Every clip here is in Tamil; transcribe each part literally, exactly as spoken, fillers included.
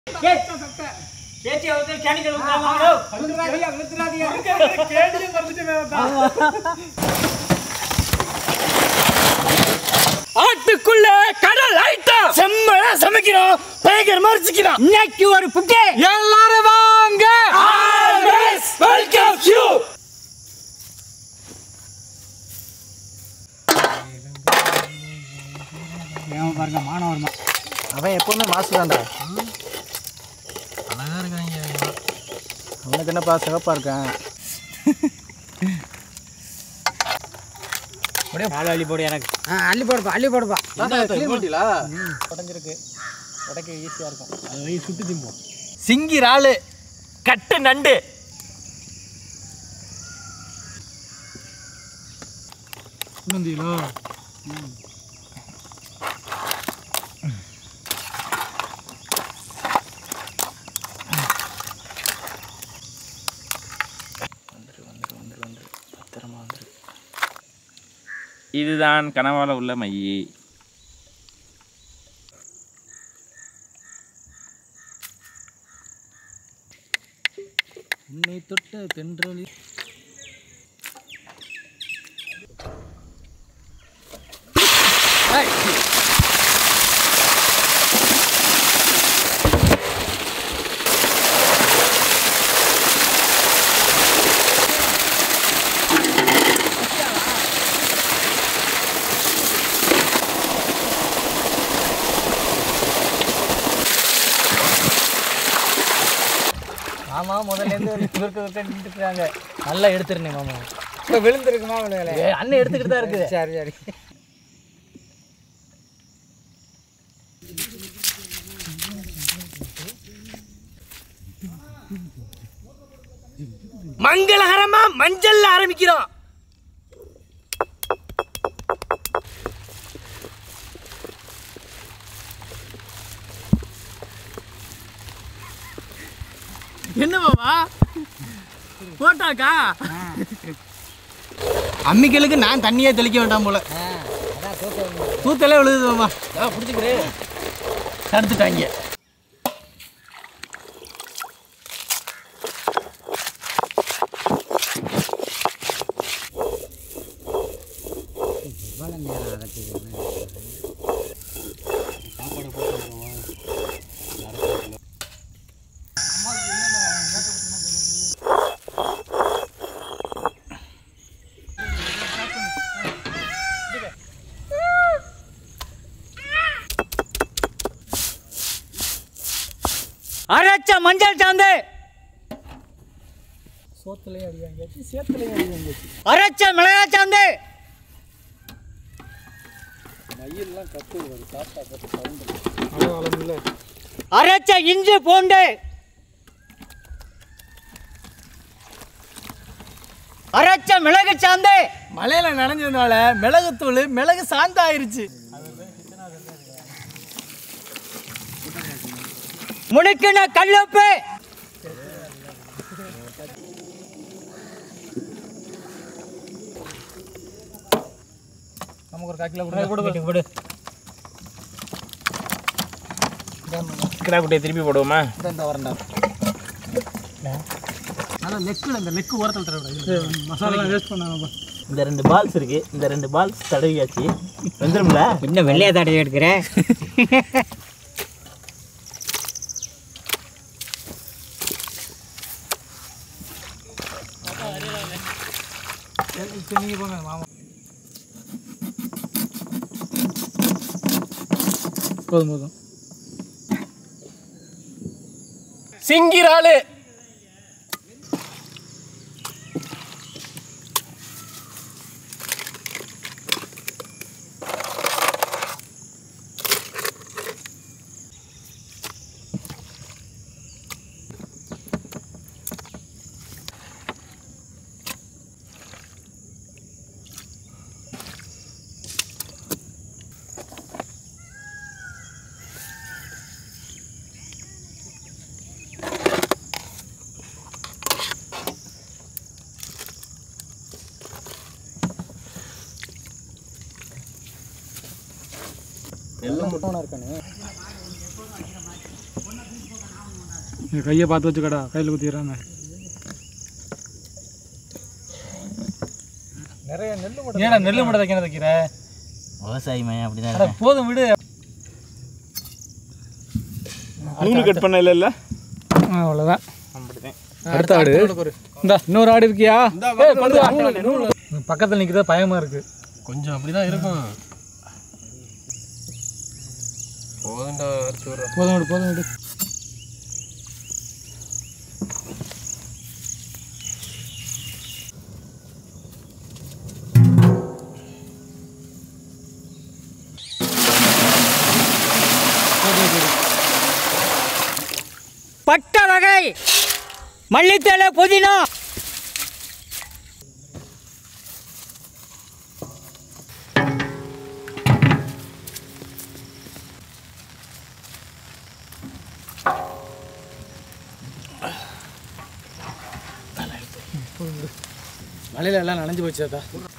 பேச்சி வந்து கேனிக்கல் வாங்க விழுந்துறாதீங்க விழுந்துறாதீங்க கேடியே மறந்துட்டே வந்தா ஆட்டுக்குள்ள கடல் ஐட்டம் செம்மயா சமைக்கிறோம் பயங்கரமா மரிச்சிக்கிறோம் இன்னைக்கு ஒரு புட்டே எல்லாரும் வாங்க ஆல்வேஸ் வெல்கம் யூ ஏன் பாருங்க மானவர்மா அவன் எப்பவுமே மாசு தான்டா அழகா இருக்காங்க அவனுக்கு என்னப்பா சிவப்பா இருக்கான் அப்படியே பால் அள்ளி போடு எனக்கு ஆ அள்ளி போடுப்பா அள்ளி போடுப்பா க்ளீன் பண்ணிட்டீங்களா உடஞ்சிருக்கு உடைக்க ஈஸியாக இருக்கும் அது வை சுட்டு திம்போம் சிங்கி இறால் கட்டு நண்டு வந்தீங்களா ம் இதுதான் கனவால உள்ள மை. உன்னை தொட்ட தென்றலி ஆமாம் முதல்லேருந்து குறுக்க குறுக்க நின்றுட்டுருக்காங்க நல்லா எடுத்துருந்தேன் மாமா இப்போ விழுந்துருக்குமா விழுகலை அண்ணன் எடுத்துக்கிட்டு தான் இருக்குது சரி சரி மங்களகரமா மஞ்சள் ஆரம்பிக்கிறோம் என்ன பாபா போட்டாக்கா அம்மிக்கலுக்கு நான் தண்ணியே தெளிக்க வேண்டாம் போல தூத்தலே விழுது மாமா பிடிச்சிக்கிறேன் தடுத்துட்டாங்க அரைச்ச மஞ்சள் சாந்து சோத்துலயே அடிவாங்க சேத்துலயே அடிவாங்க அரைச்ச மிளகாய் சாந்து மயிலெல்லாம் கத்து வருது சாப்பிட்டா கத்து சவுண்ட் அழகாலமில்ல அரைச்ச இஞ்சி பூண்டு அரைச்ச மிளகு சாந்து மலையில நனைஞ்சதுனால மிளகுத்தூள் மிளகு சாந்து ஆயிருச்சு முனுக்குன கல்லுப்பு நமக்கு ஒரு கால் கிலோ கொடு கொடு கிடா குட்டையை திருப்பி போடுவோமா இந்த வரண்டா அதான் நெக்கில் இந்த நெக்கு ஓரத்தில் தர மசாலா வேஸ்ட் பண்ணாமப்பா இந்த ரெண்டு பால்ஸ் இருக்கு இந்த ரெண்டு பால்ஸ் தடவியாச்சு வந்துடும்ல இன்னும் வெள்ளையா தடவி எடுக்கிறேன் நீங்க போங்க மாமா போதும் போதும் சிங்கிராலு எல்லாம் முட்டை இருக்கானே கையை பார்த்து வச்சுக்கடா, கையில் குத்திடுறாங்க. நிறைய நெல் மூட்டை. ஏன்னா நெல் மூட்டை தைக்க வைக்கிற விவசாயி மையம் அப்படிதான். போதும் விடு. நூறு கட் பண்ண இல்லை இல்லை அவ்வளோதான். அடுத்த ஆடு இந்தா, இன்னொரு ஆடு இருக்கியா? பக்கத்தில் நிற்கிறத பயமாக இருக்குது. கொஞ்சம் அப்படிதான் இருக்கும். போதும்டா, போதும் விடு, போதும் விடு. பட்ட வகை மல்லித்தலை, புதினா. மலையில எல்லாம் நனைஞ்சு போச்சாதா?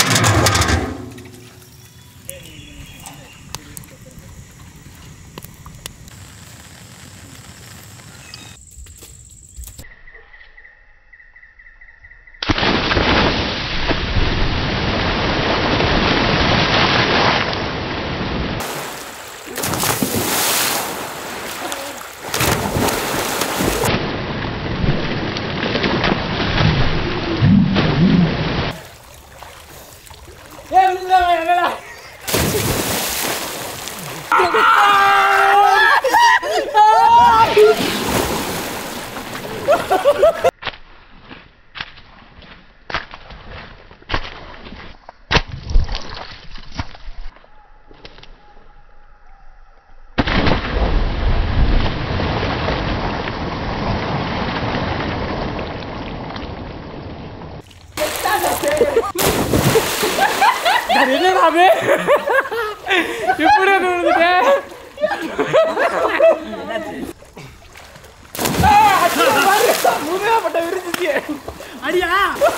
என்னடாவே இப்படி வந்துட்டே முருகாப்பட்ட விரிஞ்சிச்சு. அடியா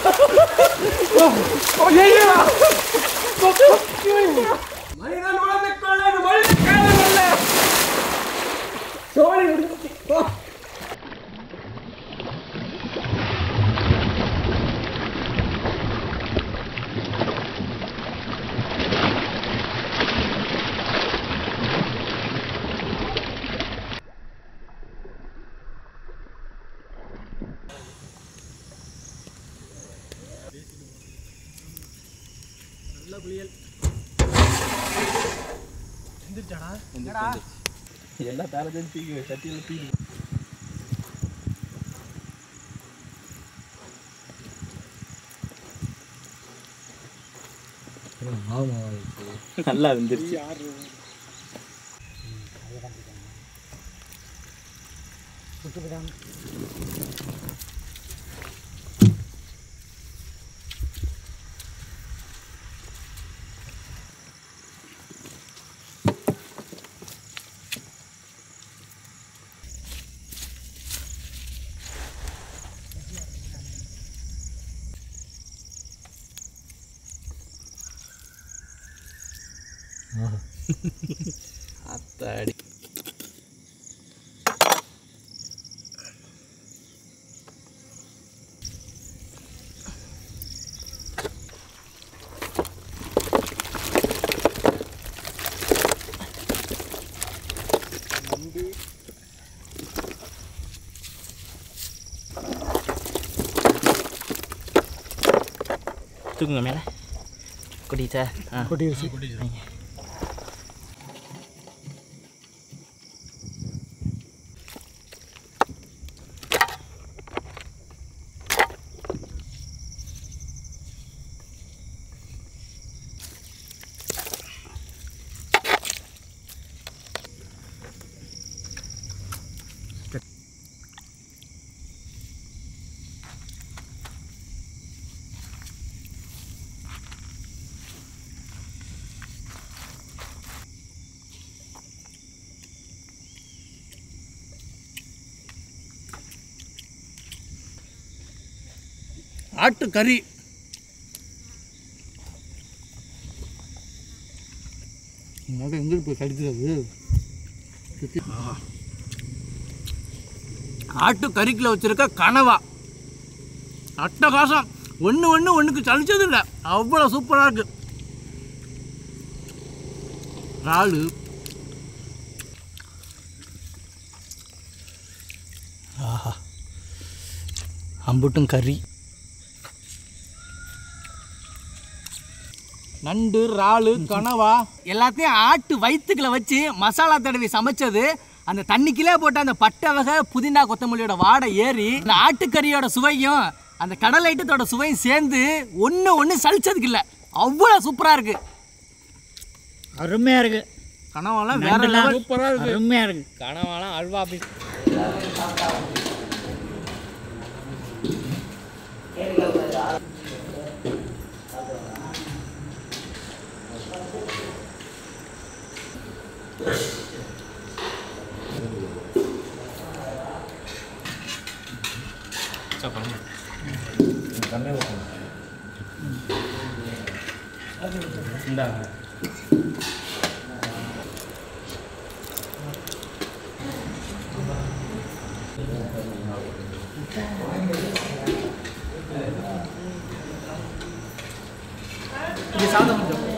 சோழி முடிஞ்சிச்சு. எல்லா தாரத்தையும் தூக்கி சட்டியில் தூக்கி நல்லா வந்துருச்சு. அத்தாடி தூக்குங்க மேலே கொட்டிச்சா? ஆ கொட்டிடுச்சு. ஆட்டுக்கறி எங்கே போய் கடிக்கிறது? ஆட்டு கறிக்கில் வச்சுருக்க கனவா அட்டகாசம். ஒன்று ஒன்று ஒன்றுக்கு சலிச்சது இல்லை, அவ்வளோ சூப்பராக இருக்குது. இறால் ஆஹா, அம்புட்டும் கறி. நண்டு, இறால், கனவா எல்லாத்தையும் ஆட்டு வயிற்றுக்களை வச்சு மசாலா தடவி சமைச்சது. அந்த தண்ணிக்கிலே போட்டு அந்த பட்டை வகை புதினா கொத்தமல்லியோட வாடை ஏறி அந்த ஆட்டுக்கறியோட சுவையும் அந்த கடல் ஐட்டத்தோட சுவையும் சேர்ந்து ஒன்று ஒன்று சலிச்சதுக்கு இல்லை, அவ்வளோ சூப்பராக இருக்குது. அருமையாக இருக்குது. கனவாலாம் வேற லெவல், சூப்பராக இருக்கு. அருமையாக இருக்குது. கனவாலாம் அல்வா பீஸ். இந்தாங்க. இது சாதம் கொஞ்சம்